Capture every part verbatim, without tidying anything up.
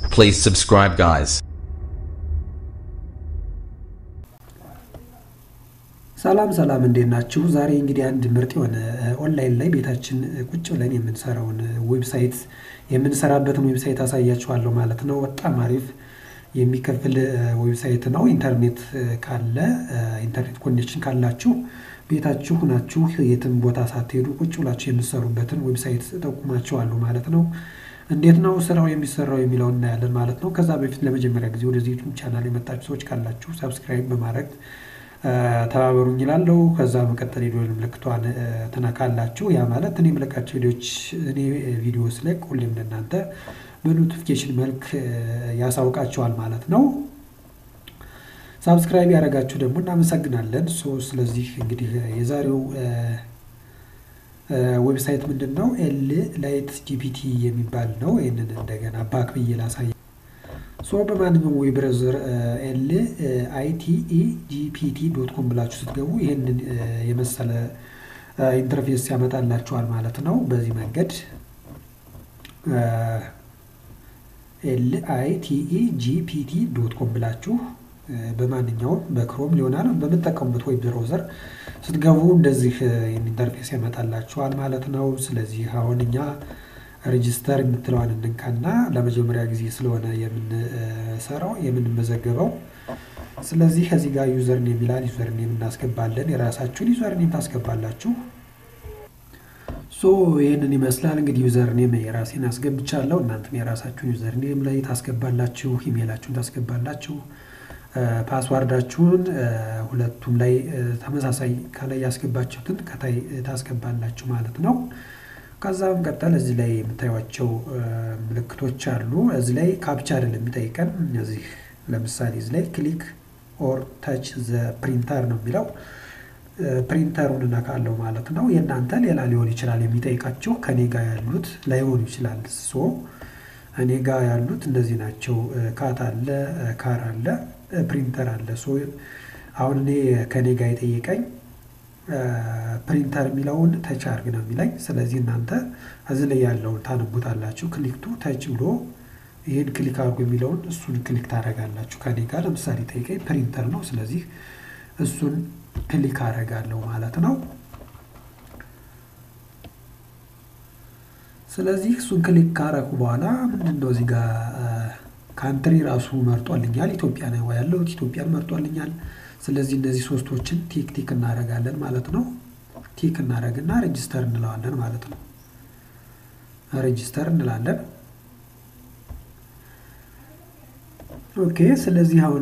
Please subscribe, guys. ሰላም ሰላም እንዴናችሁ ዛሬ እንግዲህ አንድ ምርጥ የሆነ ኦንላይን ላይ ቤታችን ቁጭ ብለን የምንሰራውን ዌብሳይት የምንሰራበትን ዌብሳይት አሳያችኋለሁ ማለት ነው። በጣም አሪፍ የሚከፍል ዌብሳይት ነው። ኢንተርኔት ካለ ኢንተርኔት ኮኔክሽን ካላችሁ ቤታችሁ ሆናችሁ የትም ቦታ ሳትሄዱ ቁጭ ብላችሁ የምትሰሩበትን ዌብሳይት ተጠቁማችኋለሁ ማለት ነው። እንዴት ነው ስራው የሚሰራው የሚለውን እናያለን ማለት ነው። ከዛ በፊት ለመጀመሪያ ጊዜ ወደዚህ ዩቲዩብ ቻናል የመጣችሁ ሰዎች ካላችሁ ሰብስክራይብ በማድረግ ተባበሩኝ ይላልው። ከዛ መቀጠል የደወል ምልክቷን ተነካላችሁ። ያ ማለት እኔ የምለቃቸው ቪዲዮዎች እኔ ቪዲዮስ ላይ ሁሌም ለእናንተ በኖቲፊኬሽን መልክ ያሳውቃችኋል ማለት ነው። ሰብስክራይብ ያደረጋችሁ ደግሞ እናመሰግናለን። ሶ ስለዚህ እንግዲህ የዛሬው ዌብሳይት ምንድነው? ኤል ላይት ጂፒቲ የሚባል ነው። ይሄንን እንደገና ባክ ብዬ ላሳይ። ሶ በማንኛውም ዌብ ብራውዘር ኤል አይ ቲ ኢ ጂ ፒ ቲ ዶት ኮም ብላችሁ ስትገቡ ይሄንን የመሰለ ኢንተርፌስ ያመጣላችኋል ማለት ነው። በዚህ መንገድ ኤል አይ ቲ ኢ ጂ ፒ ቲ ዶት ኮም ብላችሁ በማንኛውም በክሮም ሊሆናል በመጠቀሙበት ዌብ ብራውዘር ስትገቡ እንደዚህ ኢንተርፌስ ያመጣላችኋል ማለት ነው። ስለዚህ አሁን እኛ ሬጂስተር የምትለዋን እንንካና ለመጀመሪያ ጊዜ ስለሆነ የምንሰራው የምንመዘገበው ስለዚህ ከዚህ ጋር ዩዘር ኔም ይላል። ዩዘር ኔም እናስገባለን። የራሳችሁን ዩዘር ኔም ታስገባላችሁ። ሶ ይሄንን ይመስላል እንግዲህ ዩዘር ኔም የራሴን አስገብቻለሁ። እናንተም የራሳችሁን ዩዘር ኔም ላይ ታስገባላችሁ። ኢሜይላችሁን ታስገባላችሁ። ፓስዋርዳችሁን ሁለቱም ላይ ተመሳሳይ ከላይ ያስገባችሁትን ከታይ ታስገባላችሁ ማለት ነው። ከዛም ቀጠል እዚህ ላይ የምታዩቸው ምልክቶች አሉ። እዚህ ላይ ካፕቻ አይደለም የሚጠይቀን። እዚህ ለምሳሌ እዚህ ላይ ክሊክ ኦር ታች ዘ ፕሪንተር ነው የሚለው። ፕሪንተሩን እናካለው ማለት ነው። የእናንተ ሌላ ሊሆን ይችላል የሚጠይቃችሁ። ከኔ ጋር ያሉት ላይሆን ይችላል። ሶ እኔ ጋር ያሉት እንደዚህ ናቸው። ካት አለ፣ ካር አለ፣ ፕሪንተር አለ። ሶ አሁን እኔ ከኔ ጋር የጠየቀኝ ፕሪንተር የሚለውን ተች አርግ ነው የሚለኝ። ስለዚህ እናንተ እዚህ ላይ ያለውን ታነቡታላችሁ። ክሊክ ቱ ተች ብሎ ይሄን ክሊክ አርጉ የሚለውን እሱን ክሊክ ታደርጋላችሁ። ከኔ ጋር ለምሳሌ ጠይቀኝ ፕሪንተር ነው። ስለዚህ እሱን ክሊክ አደርጋለሁ ማለት ነው። ስለዚህ እሱን ክሊክ ካረኩ በኋላ ምንድነው እዚህ ጋር ካንትሪ ራሱ መርጧልኛል። ኢትዮጵያ ነው ያለው። ኢትዮጵያን መርጧልኛል። ስለዚህ እነዚህ ሶስቶችን ቲክ ቲክ እናደርጋለን ማለት ነው። ቲክ እናደርግና ሬጂስተር እንለዋለን ማለት ነው። ሬጂስተር እንላለን። ኦኬ ስለዚህ አሁን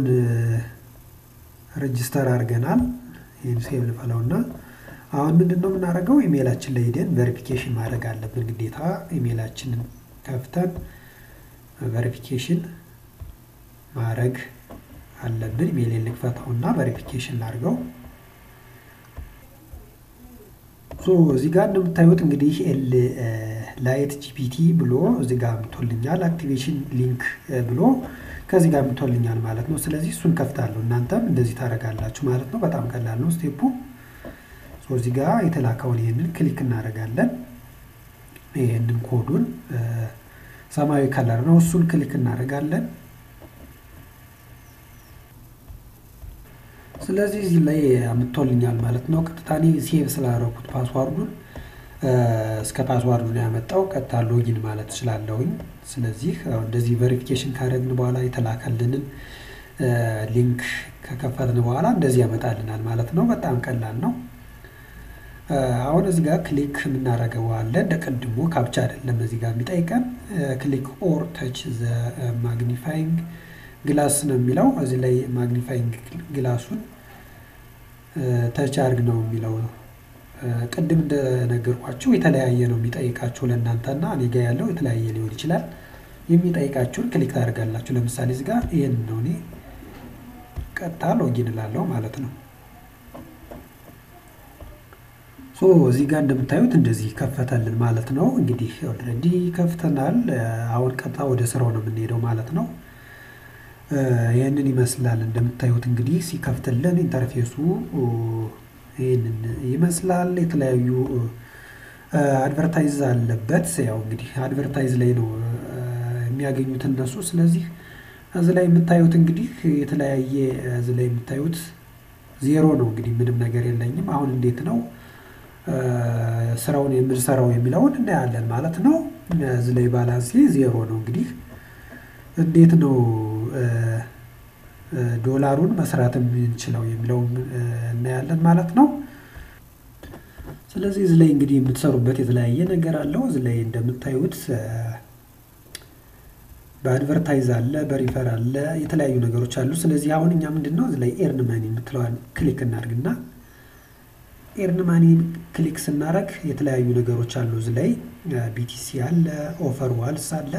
ሬጂስተር አድርገናል። ይሄን ሴቭ ልፈለውና አሁን ምንድነው የምናደርገው? ኢሜይላችን ላይ ሄደን ቬሪፊኬሽን ማድረግ አለብን ግዴታ። ኢሜይላችንን ከፍተን ቬሪፊኬሽን ማድረግ አለብን። ኢሜይልን ልክፈተውና ቬሪፊኬሽን ላድርገው። ሶ እዚህ ጋር እንደምታዩት እንግዲህ ኤል ላይት ጂፒቲ ብሎ እዚህ ጋር አምጥቶልኛል። አክቲቬሽን ሊንክ ብሎ ከዚህ ጋር አምጥቶልኛል ማለት ነው። ስለዚህ እሱን ከፍታለሁ። እናንተም እንደዚህ ታደርጋላችሁ ማለት ነው። በጣም ቀላል ነው ስቴፑ። ሶ እዚህ ጋር የተላከውን ይሄንን ክሊክ እናደርጋለን። ይሄንን ኮዱን ሰማያዊ ከለር ነው። እሱን ክሊክ እናደርጋለን። ስለዚህ እዚህ ላይ አምጥቶልኛል ማለት ነው። ቀጥታኒ ሴቭ ስላደረኩት ፓስዋርዱን እስከ ፓስዋርዱ ነው ያመጣው። ቀጥታ ሎጊን ማለት እችላለሁኝ። ስለዚህ እንደዚህ ቬሪፊኬሽን ካደረግን በኋላ የተላከልንን ሊንክ ከከፈትን በኋላ እንደዚህ ያመጣልናል ማለት ነው። በጣም ቀላል ነው። አሁን እዚህ ጋር ክሊክ የምናደርገው አለ። እንደቀድሞ ካፕቻ አይደለም እዚህ ጋር የሚጠይቀን። ክሊክ ኦር ታች ዘ ማግኒፋይንግ ግላስ ነው የሚለው። እዚህ ላይ ማግኒፋይንግ ግላሱን ተች አርግ ነው የሚለው። ቅድም እንደነገርኳችሁ የተለያየ ነው የሚጠይቃችሁ ለእናንተና እኔ ጋር ያለው የተለያየ ሊሆን ይችላል። የሚጠይቃችሁን ክሊክ ታደርጋላችሁ። ለምሳሌ እዚህ ጋር ይሄን ነው እኔ ቀጥታ ሎጊን እላለሁ ማለት ነው። ሶ እዚህ ጋር እንደምታዩት እንደዚህ ከፈተልን ማለት ነው። እንግዲህ ኦልሬዲ ከፍተናል። አሁን ቀጥታ ወደ ስራው ነው የምንሄደው ማለት ነው። ይሄንን ይመስላል እንደምታዩት እንግዲህ ሲከፍትልን ኢንተርፌሱ ይሄንን ይመስላል። የተለያዩ አድቨርታይዝ አለበት። ያው እንግዲህ አድቨርታይዝ ላይ ነው የሚያገኙት እነሱ። ስለዚህ እዚህ ላይ የምታዩት እንግዲህ የተለያየ እዚህ ላይ የምታዩት ዜሮ ነው። እንግዲህ ምንም ነገር የለኝም። አሁን እንዴት ነው ስራውን የምንሰራው የሚለውን እናያለን ማለት ነው። እዚህ ላይ ባላንስ ዜሮ ነው። እንግዲህ እንዴት ነው ዶላሩን መስራት የምንችለው የሚለውን እናያለን ማለት ነው። ስለዚህ እዚህ ላይ እንግዲህ የምትሰሩበት የተለያየ ነገር አለው። እዚህ ላይ እንደምታዩት በአድቨርታይዝ አለ፣ በሪፈር አለ፣ የተለያዩ ነገሮች አሉ። ስለዚህ አሁን እኛ ምንድነው እዚህ ላይ ኤርን ማኒ የምትለዋን ክሊክ እናድርግና ኤርን ማኒ ክሊክ ስናደርግ የተለያዩ ነገሮች አሉ። እዚህ ላይ ቢቲሲ አለ፣ ኦፈር ዋልስ አለ፣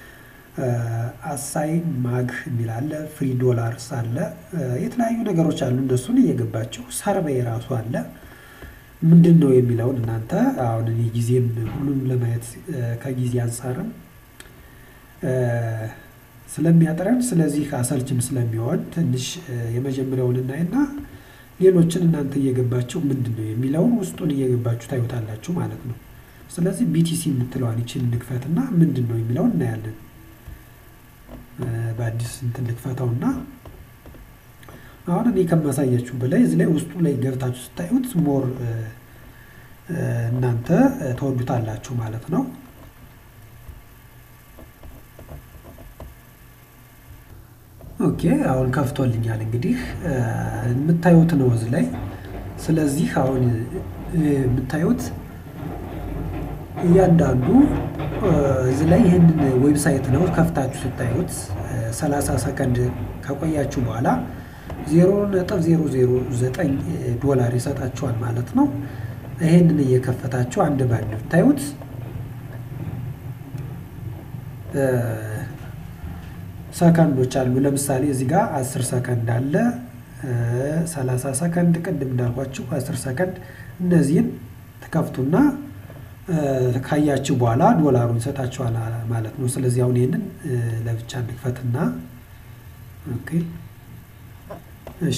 አሳይ ማግ የሚል አለ፣ ፍሪ ዶላርስ አለ፣ የተለያዩ ነገሮች አሉ። እነሱን እየገባችሁ ሰርቬይ ራሱ አለ። ምንድነው የሚለውን እናንተ አሁን እኔ ጊዜም ሁሉንም ለማየት ከጊዜ አንፃርም ስለሚያጠረን ስለዚህ አሰልችም ስለሚሆን ትንሽ የመጀመሪያውን እናይና ሌሎችን እናንተ እየገባችሁ ምንድነው የሚለውን ውስጡን እየገባችሁ ታዩታላችሁ ማለት ነው። ስለዚህ ቢቲሲ የምትለዋን ይችን እንክፈትና ምንድነው የሚለውን እናያለን። በአዲስ እንትን ልክፈታውና አሁን እኔ ከማሳያችሁ በላይ እዚህ ላይ ውስጡ ላይ ገብታችሁ ስታዩት ሞር እናንተ ተወዱታላችሁ ማለት ነው። ኦኬ አሁን ከፍቶልኛል እንግዲህ የምታዩት ነው እዚህ ላይ። ስለዚህ አሁን የምታዩት እያንዳንዱ እዚህ ላይ ይሄንን ዌብሳይት ነው ከፍታችሁ ስታዩት ሰላሳ ሰከንድ ከቆያችሁ በኋላ ዜሮ ነጥብ ዜሮ ዜሮ ዘጠኝ ዶላር ይሰጣችኋል ማለት ነው። ይሄንን እየከፈታችሁ አንድ ባንድ ብታዩት ሰከንዶች አሉ። ለምሳሌ እዚህ ጋር አስር ሰከንድ አለ፣ ሰላሳ ሰከንድ፣ ቅድም እንዳልኳችሁ አስር ሰከንድ። እነዚህን ተከፍቱና ካያችሁ በኋላ ዶላሩን ይሰጣችኋል ማለት ነው። ስለዚህ አሁን ይሄንን ለብቻ እንክፈትና ኦኬ እሺ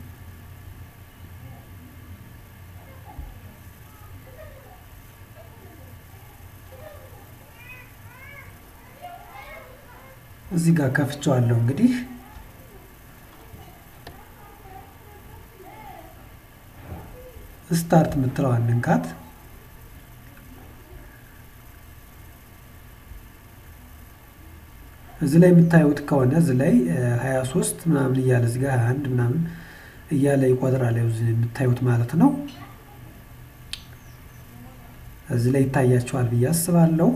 እዚህ ጋር ከፍቼዋለሁ። እንግዲህ ስታርት የምትለዋን እንካት። እዚህ ላይ የምታዩት ከሆነ እዚህ ላይ ሃያ ሶስት ምናምን እያለ እዚህ ጋር ሃያ አንድ ምናምን እያለ ይቆጥራል። እዚህ የምታዩት ማለት ነው። እዚህ ላይ ይታያችኋል ብዬ አስባለሁ።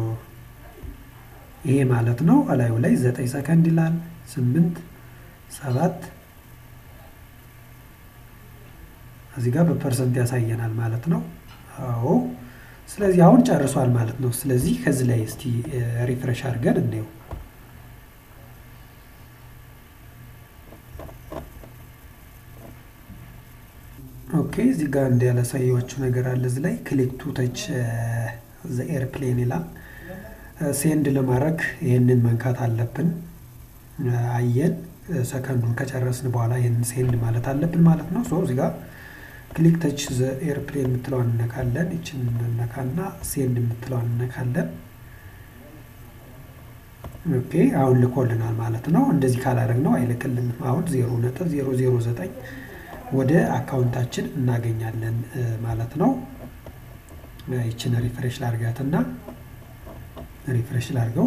ይሄ ማለት ነው። አላዩ ላይ ዘጠኝ ሰከንድ ይላል፣ ስምንት፣ ሰባት እዚህ ጋር በፐርሰንት ያሳየናል ማለት ነው። አዎ ስለዚህ አሁን ጨርሷል ማለት ነው። ስለዚህ ከዚህ ላይ እስቲ ሪፍሬሽ አድርገን እንየው። ኦኬ እዚህ ጋር እንደ ያላሳየኋችሁ ነገር አለ። እዚህ ላይ ክሊክ ቱ ተች ዘ ኤርፕሌን ይላል። ሴንድ ለማድረግ ይሄንን መንካት አለብን። አየን ሰከንዱን ከጨረስን በኋላ ይሄንን ሴንድ ማለት አለብን ማለት ነው። ሶ እዚህ ጋር ክሊክ ተች ዘ ኤርፕሌን የምትለዋን እንነካለን። እቺን እንነካና ሴንድ የምትለዋን እንነካለን። ኦኬ አሁን ልኮልናል ማለት ነው። እንደዚህ ካላደረግነው አይልክልንም። አሁን ዜሮ ነጥብ ዜሮ ዜሮ ዘጠኝ ወደ አካውንታችን እናገኛለን ማለት ነው። እቺን ሪፍሬሽ ላድርጋትና ሪፍሬሽ ላድርገው።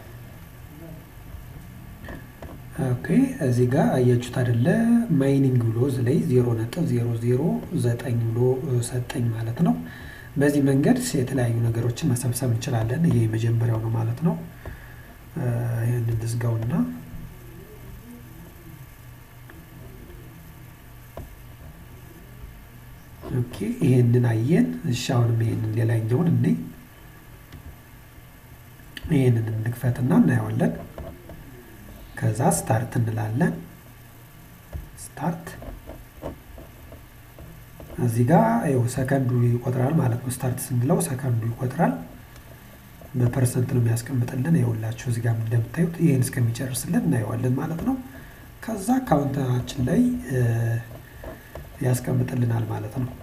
ኦኬ እዚህ ጋር አያችሁት አይደለ? ማይኒንግ ብሎ እዚህ ላይ ዜሮ ነጥብ ዜሮ ዜሮ ዘጠኝ ብሎ ሰጠኝ ማለት ነው። በዚህ መንገድ የተለያዩ ነገሮችን መሰብሰብ እንችላለን። ይሄ የመጀመሪያው ነው ማለት ነው። ይሄንን ልዝጋውና ኦኬ ይሄንን አየን። እሺ አሁንም ይሄንን ሌላኛውን እኔ ይሄንን እንክፈትና እናየዋለን። ከዛ ስታርት እንላለን። ስታርት እዚህ ጋር ይኸው ሰከንዱ ይቆጥራል ማለት ነው። ስታርት ስንለው ሰከንዱ ይቆጥራል። በፐርሰንት ነው የሚያስቀምጥልን። ይኸውላችሁ እዚህ ጋር እንደምታዩት ይሄን እስከሚጨርስልን እናየዋለን ማለት ነው። ከዛ አካውንታችን ላይ ያስቀምጥልናል ማለት ነው።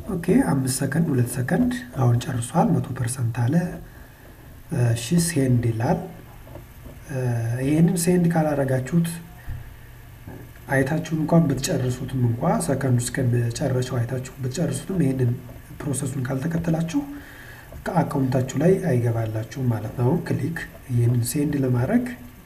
ኦኬ አምስት ሰከንድ ሁለት ሰከንድ አሁን ጨርሷል መቶ ፐርሰንት አለ። እሺ ሴንድ ይላል። ይሄንን ሴንድ ካላረጋችሁት አይታችሁ እንኳን ብትጨርሱትም እንኳን ሰከንዱ እስከመጨረሻው አይታችሁ ብትጨርሱትም ይሄንን ፕሮሰሱን ካልተከተላችሁ አካውንታችሁ ላይ አይገባላችሁም ማለት ነው። ክሊክ ይሄንን ሴንድ ለማድረግ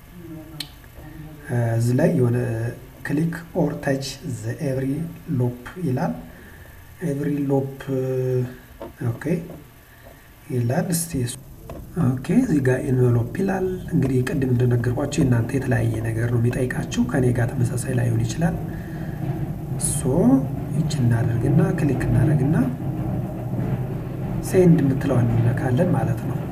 እዚህ ላይ የሆነ ክሊክ ኦር ታች ዘ ኤቭሪ ሎፕ ይላል። ኤቭሪ ሎፕ ኦኬ ይላል። እስቲ ኦኬ እዚህ ጋር ኢንቨሎፕ ይላል። እንግዲህ ቅድም እንደነገርኳችሁ እናንተ የተለያየ ነገር ነው የሚጠይቃችሁ ከኔ ጋር ተመሳሳይ ላይሆን ይችላል። ሶ እቺ እናደርግና ክሊክ እናደርግና ሴንድ የምትለዋን እንነካለን ማለት ነው።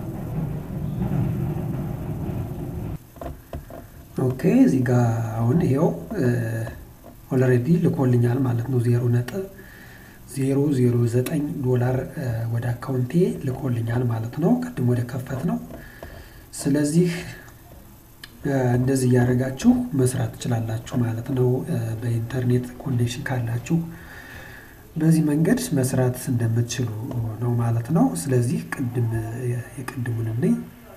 ኦኬ እዚህ ጋር አሁን ይሄው ኦልሬዲ ልኮልኛል ማለት ነው። ዜሮ ነጥብ ዜሮ ዜሮ ዘጠኝ ዶላር ወደ አካውንቴ ልኮልኛል ማለት ነው። ቅድም ወደ ከፈት ነው። ስለዚህ እንደዚህ ያደርጋችሁ መስራት ትችላላችሁ ማለት ነው። በኢንተርኔት ኮኔክሽን ካላችሁ በዚህ መንገድ መስራት እንደምትችሉ ነው ማለት ነው። ስለዚህ ቅድም የቅድሙን እንይ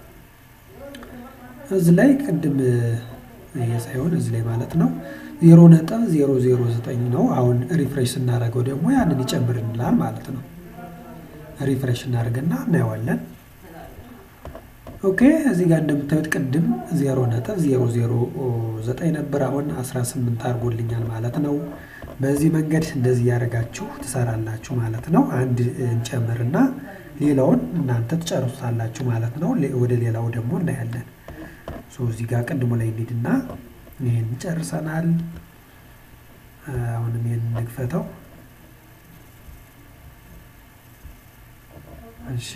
እዚህ ላይ ቅድም የሳይሆን እዚህ ላይ ማለት ነው ዜሮ ነጥብ ዜሮ ዜሮ ዘጠኝ ነው። አሁን ሪፍሬሽ እናደርገው ደግሞ ያንን ይጨምርልናል ማለት ነው። ሪፍሬሽ እናደርግና እናየዋለን። ኦኬ እዚህ ጋር እንደምታዩት ቅድም ዜሮ ነጥብ ዜሮ ዜሮ ዘጠኝ ነበር አሁን አስራ ስምንት አድርጎልኛል ማለት ነው። በዚህ መንገድ እንደዚህ ያደርጋችሁ ትሰራላችሁ ማለት ነው። አንድ እንጨምርና ሌላውን እናንተ ትጨርሱታላችሁ ማለት ነው። ወደ ሌላው ደግሞ እናያለን። ሶ እዚህ ጋር ቅድሙ ላይ እንሂድና ይሄን ጨርሰናል። አሁንም ይሄን እንክፈተው። እሺ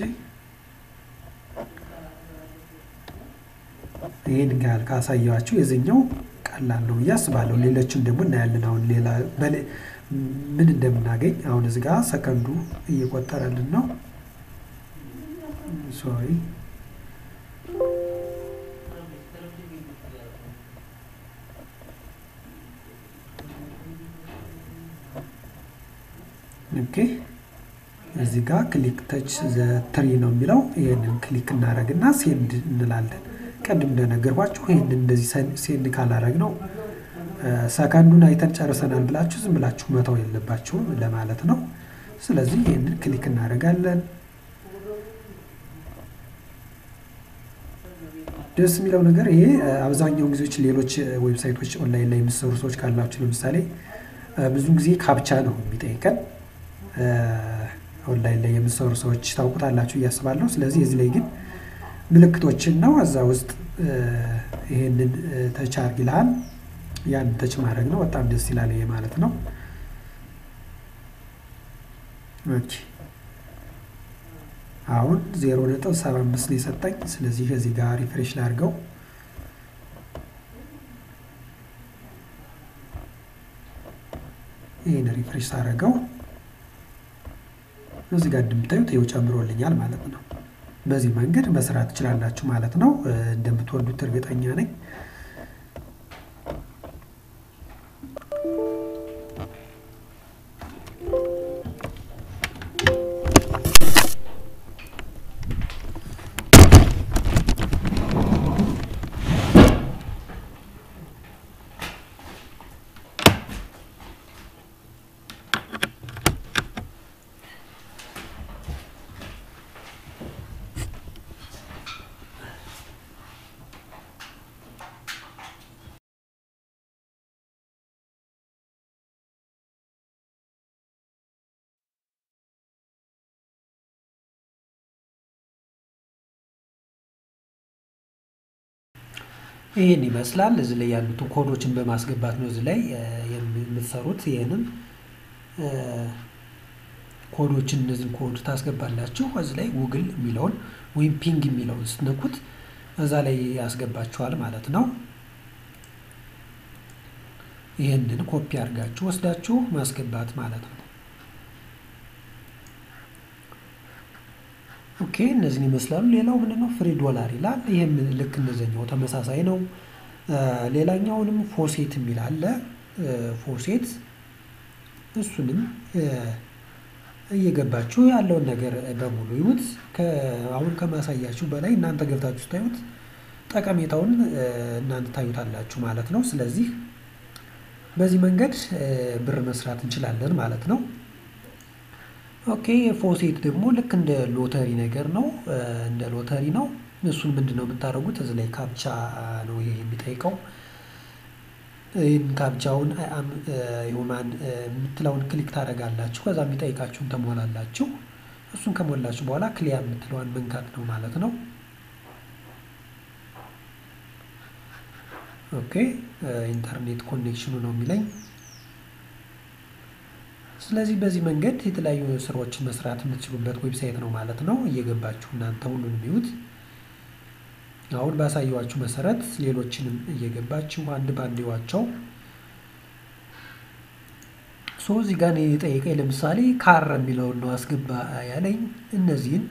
ይሄን ጋር ካሳያችሁ የዚህኛው ቀላል ነው ያስባለው። ሌሎችን ደግሞ እናያለን። አሁን ሌላ ምን እንደምናገኝ አሁን እዚህ ጋር ሰከንዱ እየቆጠረልን ነው። ሶሪ ኦኬ እዚህ ጋር ክሊክ ተች ዘ ትሪ ነው የሚለው። ይሄንን ክሊክ እናደርግና ሴንድ እንላለን። ቀድም እንደነገርኳችሁ ይሄንን እንደዚህ ሴንድ ካላረግ ነው ሰከንዱን አይተን ጨርሰናል ብላችሁ ዝም ብላችሁ መተው የለባችሁም ለማለት ነው። ስለዚህ ይሄንን ክሊክ እናደርጋለን። ደስ የሚለው ነገር ይሄ አብዛኛው ጊዜዎች ሌሎች ዌብሳይቶች ኦንላይን ላይ የሚሰሩ ሰዎች ካላችሁ ለምሳሌ ብዙ ጊዜ ካፕቻ ነው የሚጠይቀን። ኦንላይን ላይ የሚሰሩ ሰዎች ታውቁታላችሁ እያስባለሁ። ስለዚህ እዚህ ላይ ግን ምልክቶችን ነው እዛ ውስጥ ይሄንን ተች አድርግ ይላል። ያን ተች ማድረግ ነው። በጣም ደስ ይላል ይሄ ማለት ነው። ኦኬ አሁን ዜሮ ነጥብ ሰባ አምስት ነው የሰጠኝ። ስለዚህ እዚህ ጋር ሪፍሬሽ ላድርገው። ይሄን ሪፍሬሽ አደረገው። እዚህ ጋር እንደምታዩት ይኸው ጨምሮልኛል ማለት ነው። በዚህ መንገድ መስራት ትችላላችሁ ማለት ነው። እንደምትወዱት እርግጠኛ ነኝ። ይሄን ይመስላል። እዚህ ላይ ያሉትን ኮዶችን በማስገባት ነው እዚህ ላይ የምትሰሩት። ይሄንን ኮዶችን እነዚህን ኮድ ታስገባላችሁ። እዚህ ላይ ጉግል የሚለውን ወይም ፒንግ የሚለውን ስትነኩት እዛ ላይ ያስገባችኋል ማለት ነው። ይሄንን ኮፒ አድርጋችሁ ወስዳችሁ ማስገባት ማለት ነው። ኦኬ እነዚህን ይመስላሉ። ሌላው ምንድነው ፍሪ ዶላር ይላል። ይሄም ልክ እንደዚህኛው ተመሳሳይ ነው። ሌላኛውንም ፎሴት የሚል አለ። ፎሴት እሱንም እየገባችሁ ያለውን ነገር በሙሉ ይሁት ከአሁን ከማሳያችሁ በላይ እናንተ ገብታችሁ ታዩት ጠቀሜታውን እናንተ ታዩታላችሁ ማለት ነው። ስለዚህ በዚህ መንገድ ብር መስራት እንችላለን ማለት ነው። ኦኬ ፎሴት ደግሞ ልክ እንደ ሎተሪ ነገር ነው እንደ ሎተሪ ነው። እሱን ምንድነው የምታደርጉት እዚህ ላይ ካፕቻ ነው ይሄ የሚጠይቀው ይሄን ካፕቻውን አይ አም ሂውማን የምትለውን ክሊክ ታደርጋላችሁ ከዛ የሚጠይቃችሁን ተሞላላችሁ እሱን ከሞላችሁ በኋላ ክሊያር የምትለውን መንካት ነው ማለት ነው። ኦኬ ኢንተርኔት ኮኔክሽኑ ነው የሚለኝ። ስለዚህ በዚህ መንገድ የተለያዩ ስራዎችን መስራት የምትችሉበት ዌብሳይት ነው ማለት ነው። እየገባችሁ እናንተ ሁሉንም ይዩት። አሁን ባሳየዋችሁ መሰረት ሌሎችንም እየገባችሁ አንድ ባንድ ይዋቸው። ሶ እዚህ ጋር ነው የጠየቀኝ ለምሳሌ ካር የሚለው ነው አስገባ ያለኝ እነዚህን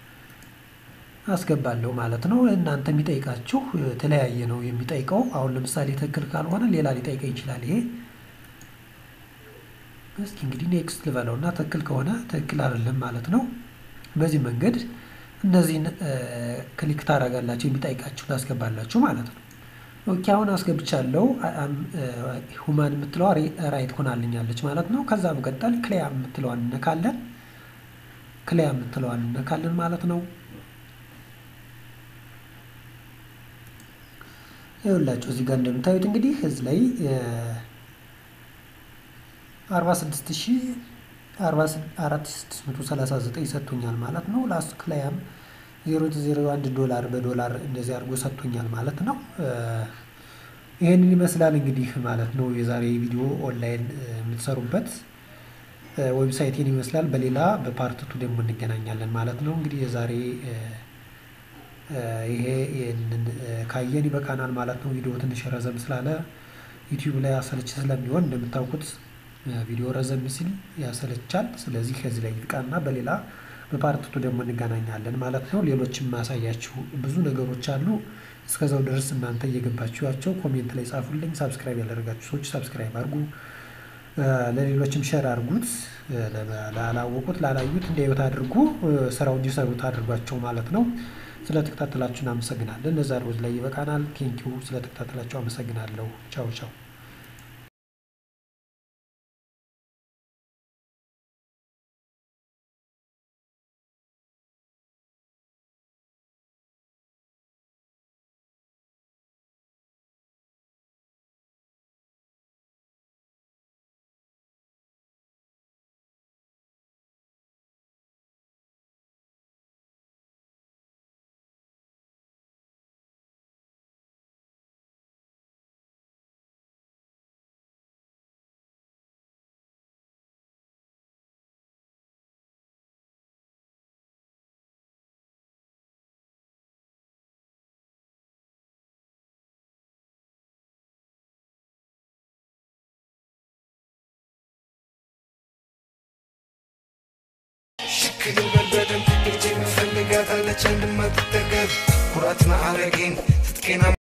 አስገባለሁ ማለት ነው። እናንተ የሚጠይቃችሁ ተለያየ ነው የሚጠይቀው። አሁን ለምሳሌ ትክክል ካልሆነ ሌላ ሊጠይቀኝ ይችላል። ይሄ እስኪ እንግዲህ ኔክስት ልበለውና ትክክል ከሆነ ትክክል አይደለም ማለት ነው። በዚህ መንገድ እነዚህን ክሊክ ታደርጋላችሁ የሚጠይቃችሁ ታስገባላችሁ ማለት ነው። ኦኬ አሁን አስገብቻለሁ አም ሁማን የምትለው ራይት ሆናልኛለች ማለት ነው። ከዛ በቀጣይ ክሊያ የምትለዋን እንነካለን ክሊያ የምትለዋን እንነካለን ማለት ነው። ይኸውላችሁ እዚህ ጋር እንደምታዩት እንግዲህ እዚህ ላይ አርባ ስድስት ሺህ አራት ሺህ ስድስት መቶ ሰላሳ ዘጠኝ ሰጥቶኛል ማለት ነው። ላስት ክላይም ዜሮ ነጥብ ዜሮ አንድ ዶላር በዶላር እንደዚህ አድርጎ ሰጥቶኛል ማለት ነው። ይሄንን ይመስላል እንግዲህ ማለት ነው የዛሬ ቪዲዮ ኦንላይን የምትሰሩበት ዌብሳይትን ይመስላል። በሌላ በፓርት ቱ ደግሞ እንገናኛለን ማለት ነው። እንግዲህ የዛሬ ይሄ ይሄንን ካየን ይበቃናል ማለት ነው። ቪዲዮ ትንሽ ረዘም ስላለ ዩቲዩብ ላይ አሰልች ስለሚሆን እንደምታውቁት ቪዲዮ ረዘም ሲል ያሰለቻል። ስለዚህ ከዚህ ላይ ይብቃና በሌላ በፓርት ቱ ደግሞ እንገናኛለን ማለት ነው። ሌሎችም ማሳያችሁ ብዙ ነገሮች አሉ። እስከዛው ድረስ እናንተ እየገባችኋቸው ኮሜንት ላይ ጻፉልኝ። ሰብስክራይብ ያደረጋችሁ ሰዎች ሰብስክራይብ አድርጉ፣ ለሌሎችም ሼር አድርጉት። ላላወቁት ላላዩት እንዲያዩት አድርጉ፣ ስራው እንዲሰሩት አድርጓቸው ማለት ነው። ስለተከታተላችሁን አመሰግናለን። ለዛሬው ላይ ይበቃናል። ቴንኪው ስለተከታተላችሁ አመሰግናለሁ። ቻው ቻው። كل بلبل تجي مفلقات على جنب ما تتقف كراتنا على جين تتكينا